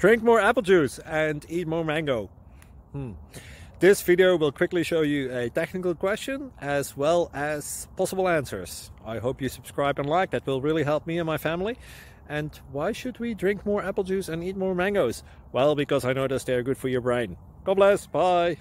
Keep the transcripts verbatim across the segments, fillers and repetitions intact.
Drink more apple juice and eat more mango. Hmm. This video will quickly show you a technical question as well as possible answers. I hope you subscribe and like, that will really help me and my family. And why should we drink more apple juice and eat more mangoes? Well, because I noticed they're good for your brain. God bless, bye!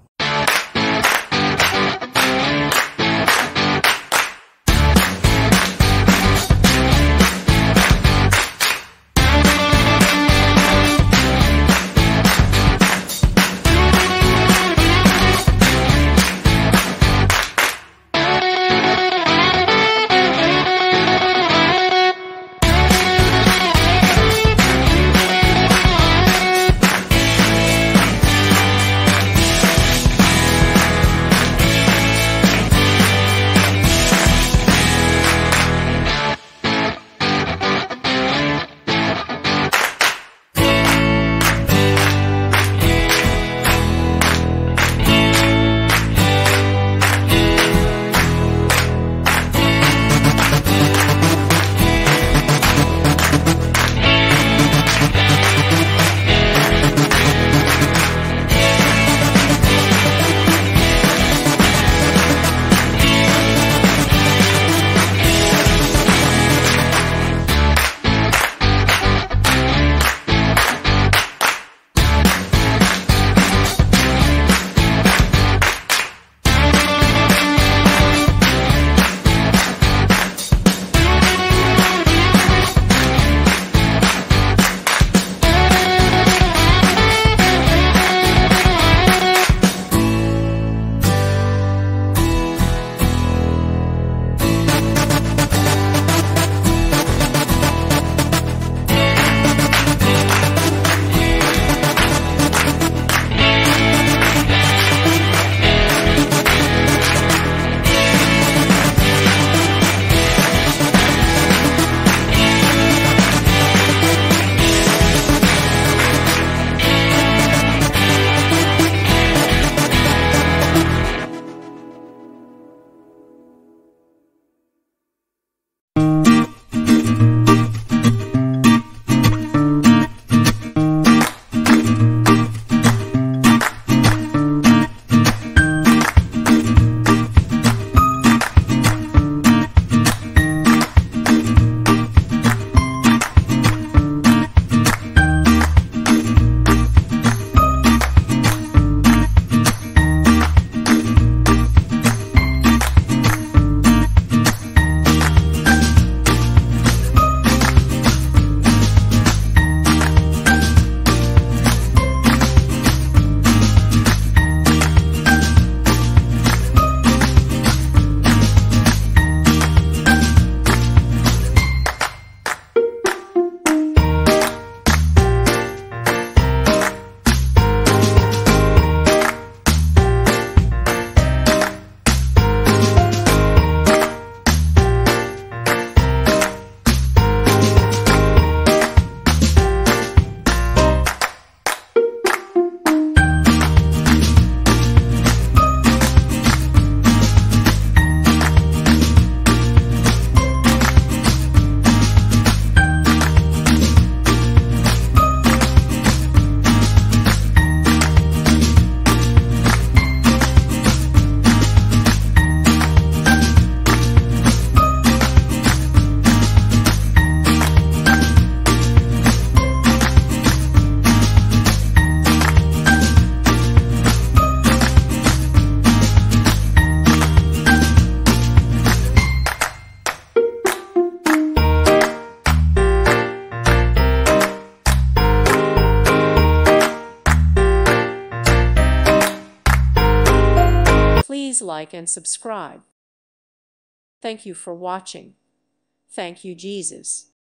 Please like and subscribe. Thank you for watching. Thank you, Jesus.